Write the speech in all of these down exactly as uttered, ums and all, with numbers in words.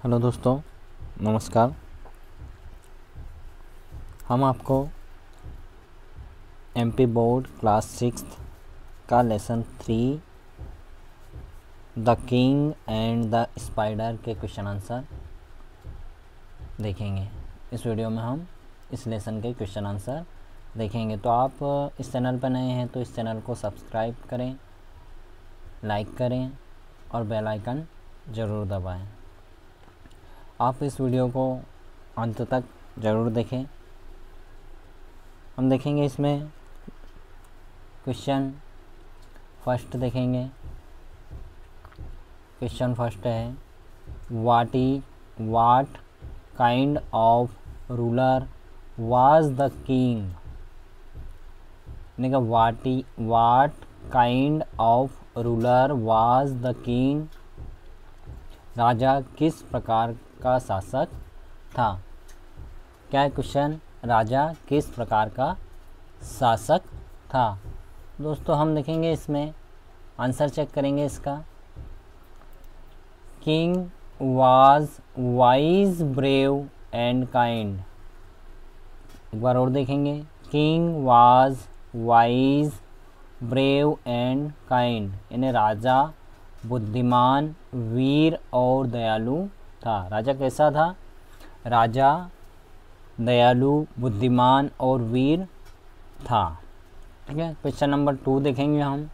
Hello दोस्तों, नमस्कार। हम आपको एमपी बोर्ड क्लास सिक्स का lesson three the king and the spider के क्वेश्चन आंसर देखेंगे। इस वीडियो में हम इस लेसन के क्वेश्चन आंसर देखेंगे। तो आप इस चैनल पर नए हैं तो इस चैनल को सब्सक्राइब करें, लाइक करें और बेल आइकन ज़रूर दबाएं। आप इस वीडियो को अंत तक ज़रूर देखें। हम देखेंगे इसमें क्वेश्चन फर्स्ट देखेंगे। क्वेश्चन फर्स्ट है what is what kind of ruler was the king. यानी what is what kind of ruler was the king. राजा किस प्रकार का शासक था। क्या है क्वेश्चन? राजा किस प्रकार का शासक था। दोस्तों हम देखेंगे इसमें आंसर चेक करेंगे इसका। King was wise brave and kind. एक बार और देखेंगे। King was wise brave and kind. यानी राजा बुद्धिमान, वीर और दयालु था। राजा कैसा था? राजा दयालु, बुद्धिमान और वीर था। ठीक है। क्वेश्चन नंबर टू देखेंगे हम।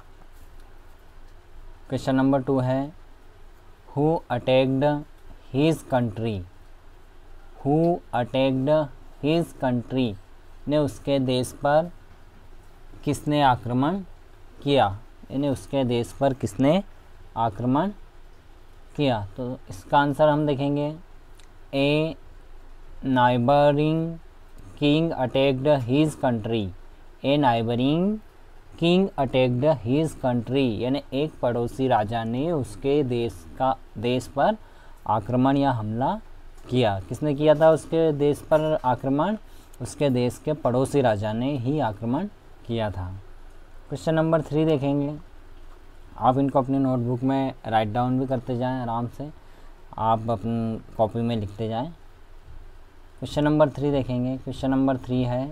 क्वेश्चन नंबर टू है who attacked his country. Who attacked his country ने उसके देश पर किसने आक्रमण किया। यानी उसके देश पर किसने आक्रमण किया। तो इसका आंसर हम देखेंगे। A neighbouring king attacked his country. A neighbouring king attacked his country. यानी एक पड़ोसी राजा ने उसके देश का देश पर आक्रमण या हमला किया। किसने किया था उसके देश पर आक्रमण? उसके देश के पड़ोसी राजा ने ही आक्रमण किया था। क्वेश्चन नंबर थ्री देखेंगे। आप इनको अपनी नोटबुक में राइट डाउन भी करते जाएं आराम से। आप अपनी कॉपी में लिखते जाएं। क्वेश्चन नंबर थ्री देखेंगे। क्वेश्चन नंबर थ्री है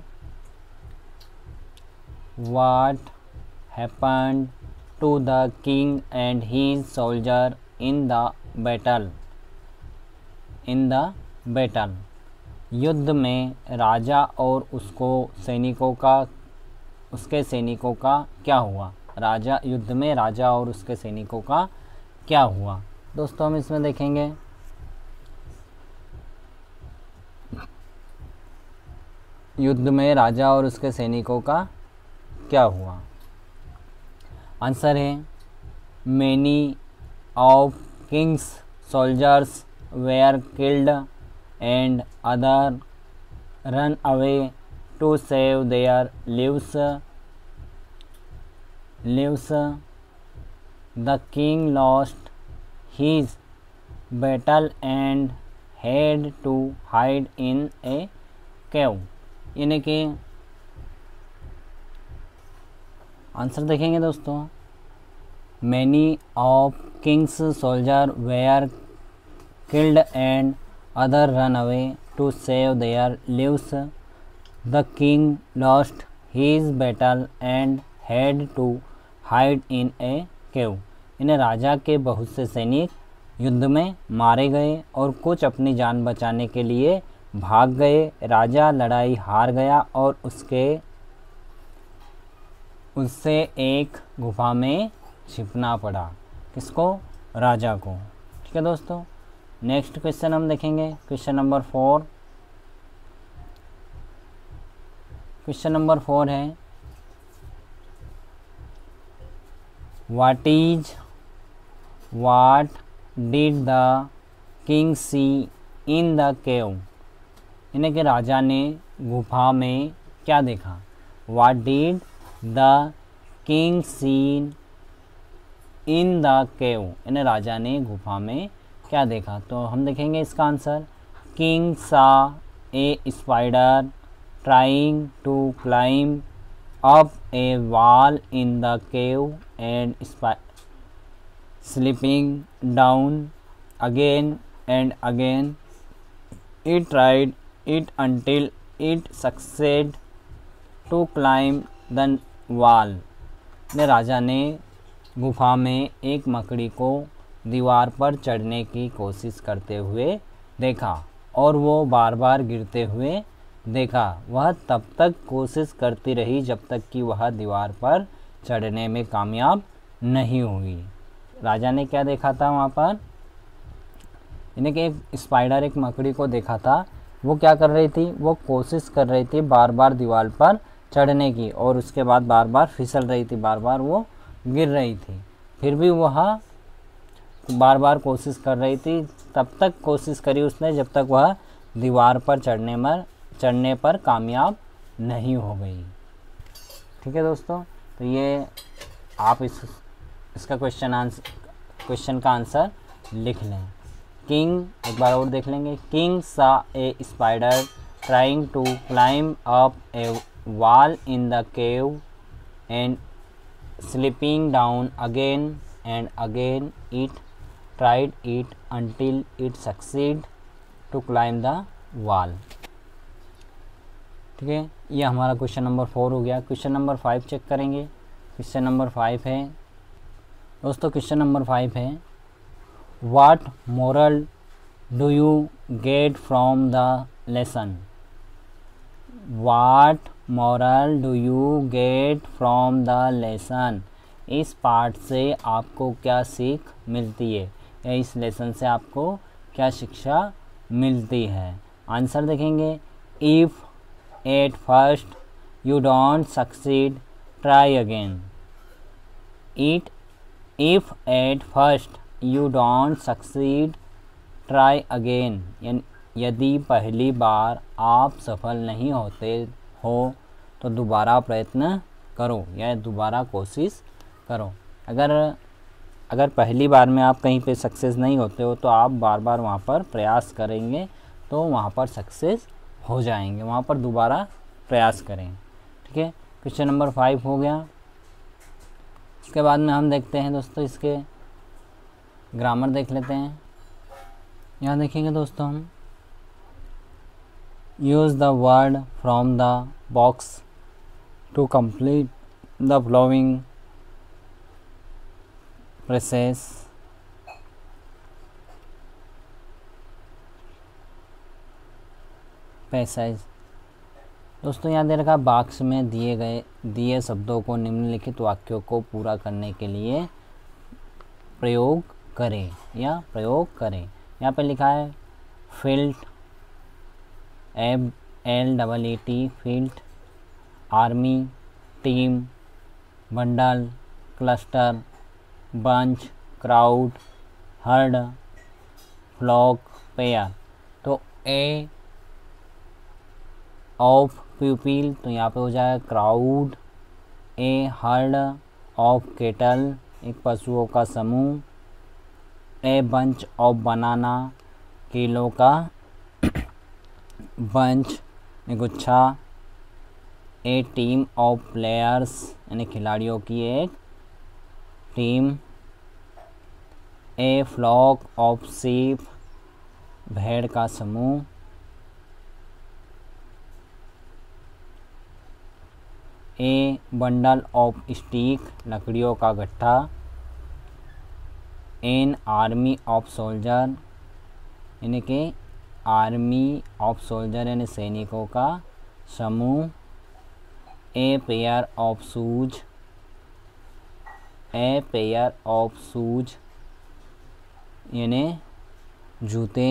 what happened to the king and his soldier in the battle. In the battle युद्ध में राजा और उसको सैनिकों का उसके सैनिकों का क्या हुआ। राजा युद्ध में राजा और उसके सैनिकों का क्या हुआ। दोस्तों हम इसमें देखेंगे युद्ध में राजा और उसके सैनिकों का क्या हुआ। आंसर है many of king's soldiers were killed and other run away to save their lives lives. The king lost his battle and had to hide in a cave. यानी कि आंसर देखेंगे दोस्तों। Many of king's soldiers were killed and others ran away to save their lives. The king lost his battle and had to hide in a cave. इन्हें राजा के बहुत से सैनिक युद्ध में मारे गए और कुछ अपनी जान बचाने के लिए भाग गए। राजा लड़ाई हार गया और उसके उससे एक गुफा में छिपना पड़ा। किसको? राजा को। ठीक है दोस्तों। नेक्स्ट क्वेश्चन हम देखेंगे। Question number four. Question number four है What is what did the king see in the cave? यानी कि राजा ने गुफा में क्या देखा। What did the king see in the cave? यानी राजा ने गुफा में क्या देखा। तो हम देखेंगे इसका answer. King saw a spider trying to climb up a wall in the cave and slipping down again and again it tried it until it succeeded to climb the wall। ने राजा ने गुफा में एक मकड़ी को दीवार पर चढ़ने की कोशिश करते हुए देखा और वो बार बार गिरते हुए देखा। वह तब तक कोशिश करती रही जब तक कि वह दीवार पर चढ़ने में कामयाब नहीं हुई। राजा ने क्या देखा था वहाँ पर, यानी कि एक स्पाइडर, एक मकड़ी को देखा था। वो क्या कर रही थी, वो कोशिश कर रही थी बार बार दीवार पर चढ़ने की और उसके बाद बार बार फिसल रही थी, बार बार वो गिर रही थी। फिर भी वह बार बार कोशिश कर रही थी, तब तक कोशिश करी उसने जब तक वह दीवार पर चढ़ने में चढ़ने पर कामयाब नहीं हो गई। ठीक है दोस्तों, तो ये आप इस इसका क्वेश्चन आंसर क्वेश्चन का आंसर लिख लें। किंग, एक बार और देख लेंगे। King saw a spider trying to climb up a wall in the cave and slipping down again and again it tried it until it succeed to climb the wall। ठीक है, ये हमारा क्वेश्चन नंबर फोर हो गया। Question number five check करेंगे। Question number five है दोस्तों, question number five है what moral do you get from the lesson. What moral do you get from the lesson. इस पाठ से आपको क्या सीख मिलती है, या इस लेसन से आपको क्या शिक्षा मिलती है। आंसर देखेंगे। If at first you don't succeed try again. It if at first you don't succeed try again. यदि पहली बार आप सफल नहीं होते हो तो दोबारा प्रयत्न करो या दोबारा कोशिश करो। अगर अगर पहली बार में आप कहीं पे सक्सेस नहीं होते हो तो आप बार बार वहाँ पर प्रयास करेंगे तो वहाँ पर सक्सेस हो जाएंगे, वहाँ पर दोबारा प्रयास करें। ठीक है, क्वेश्चन नंबर फाइव हो गया। इसके बाद में हम देखते हैं दोस्तों, इसके ग्रामर देख लेते हैं। यहाँ देखेंगे दोस्तों हम use the word from the box to complete the following phrases. Passage दोस्तों यहाँ दे रखा बॉक्स में दिए गए दिए शब्दों को निम्नलिखित वाक्यों को पूरा करने के लिए प्रयोग करें या प्रयोग करें। यहाँ पे लिखा है field, F L double E T field, army, team, bundle, cluster, bunch, crowd, herd, flock, pair. तो ए ऑफ प्यूपिल, तो यहाँ पे हो जाएगा crowd. A herd of cattle, एक पशुओं का समूह। ए बंच ऑफ बनाना, केलों का बंच, गुच्छा। ए टीम ऑफ प्लेयर्स, यानी खिलाड़ियों की एक team. A flock of sheep, भेड़ का समूह। ए बंडल ऑफ स्टिक, लकड़ियों का गट्ठा। एन आर्मी ऑफ सोल्जर, यानी कि आर्मी ऑफ सोल्जर यानी सैनिकों का समूह। A pair of shoes, a pair of shoes यानी जूते।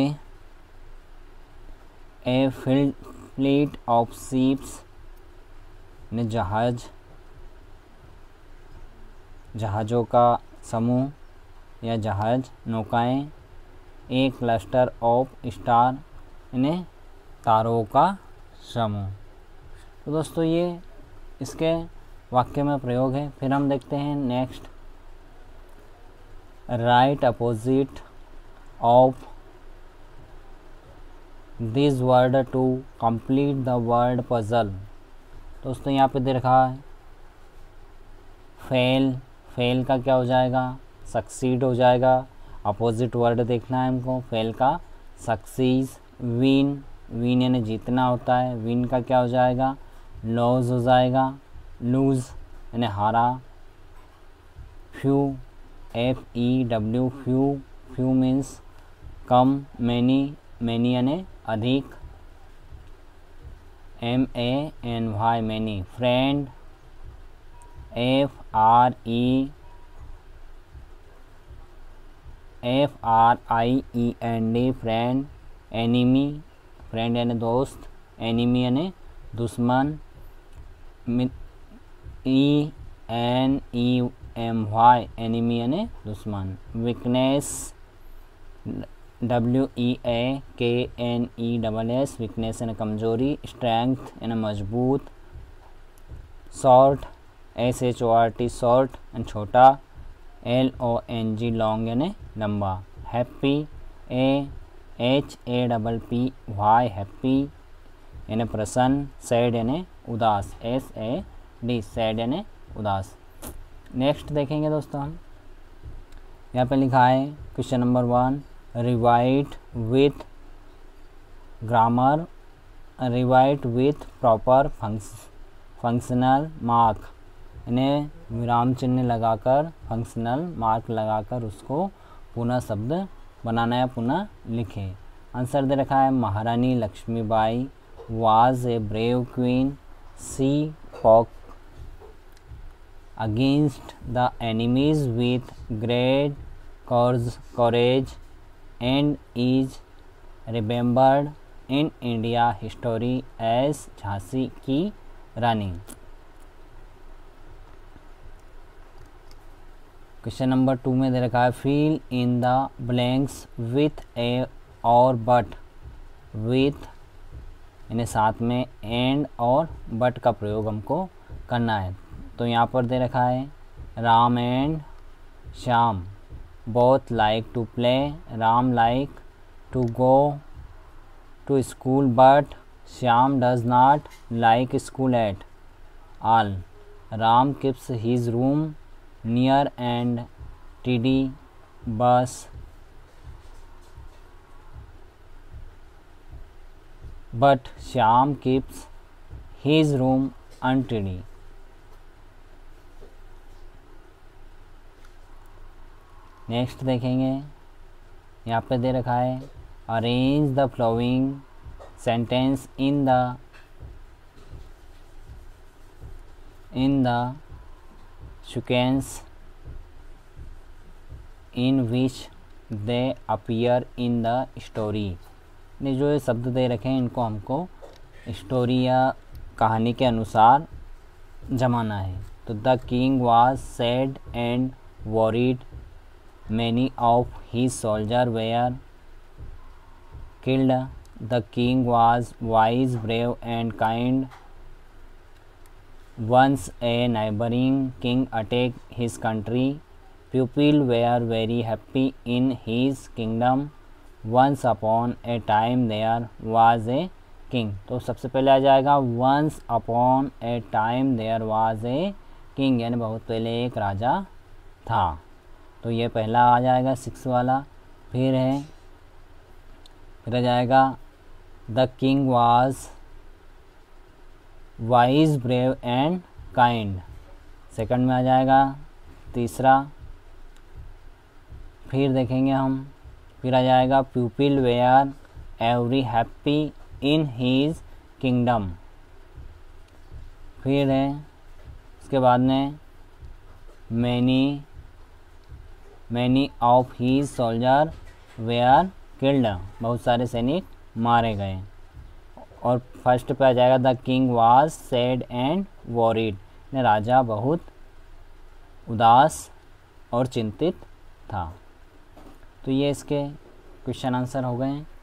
A field fleet of ships यानी जहाज, जहाज़ों का समूह या जहाज, नौकाएं। ए क्लस्टर ऑफ स्टार यानी तारों का समूह। तो दोस्तों ये इसके वाक्य में प्रयोग है। फिर हम देखते हैं next, right opposite of this word to complete the word puzzle. दोस्तों यहाँ पे दे रखा है फेल, फेल का क्या हो जाएगा, सक्सीड हो जाएगा। अपोजिट वर्ड देखना है हमको, फेल का सक्सीज, विन, विन यानी जीतना होता है, विन का क्या हो जाएगा, लॉस हो जाएगा, लूज यानी हारा, few, F E W, few, few means कम, मैनी, मैनी यानी अधिक, M A N Y many, friend, F R E F R I E N D friend, enemy, friend यानी दोस्त, एनिमी यानी दुश्मन, E N E M Y enemy यानी दुश्मन, weakness, W E A K N E double S, weakness यानी कमजोरी, strength यानी मजबूत, short, S H O R T short यानी छोटा, L O N G long यानी लंबा, happy, A H A double P Y happy यानी प्रसन्न, सैड यानी उदास, एस ए डी सैड यानी उदास। नेक्स्ट देखेंगे दोस्तों हम, यहाँ पे लिखा है question number one, rewrite with grammar, rewrite with proper functional mark, यानी विराम चिन्ह लगाकर फंक्शनल मार्क लगाकर उसको पुनः शब्द बनाना या पुनः लिखें। आंसर दे रखा है Maharani Lakshmibai was a brave queen, she fought against the enemies with great courage and is remembered in India history as Jhansi की रानी। क्वेश्चन नंबर टू में दे रखा है fill in the blanks with a और बट, विथ यानी साथ में एंड और बट का प्रयोग हमको करना है। तो यहाँ पर दे रखा है Ram and Shyam both like to play, Ram like to go to school but Shyam does not like school at all, Ram keeps his room near and tidy बस but Shyam keeps his room untidy. Next देखेंगे, यहाँ पे दे रखा है arrange the following sentence in the in the sequence in which they appear in the story, ने जो ये शब्द दे रखे हैं इनको हमको स्टोरी या कहानी के अनुसार जमाना है। तो the king was sad and worried, many of his soldiers were killed, the king was wise, brave and kind, once a neighboring king attacked his country, people were very happy in his kingdom, once upon a time there was a king। तो सबसे पहले आ जाएगा once upon a time there was a king, यानी बहुत पहले एक राजा था। तो ये पहला आ जाएगा सिक्स वाला। फिर है फिर आ जाएगा the king was wise brave and kind, second में आ जाएगा तीसरा। फिर देखेंगे हम, फिर आ जाएगा people were every happy in his kingdom. फिर है उसके बाद में many many of his soldier were killed, बहुत सारे सैनिक मारे गए। और फर्स्ट पे आ जाएगा the king was sad and worried, राजा बहुत उदास और चिंतित था। तो ये इसके क्वेश्चन आंसर हो गए हैं।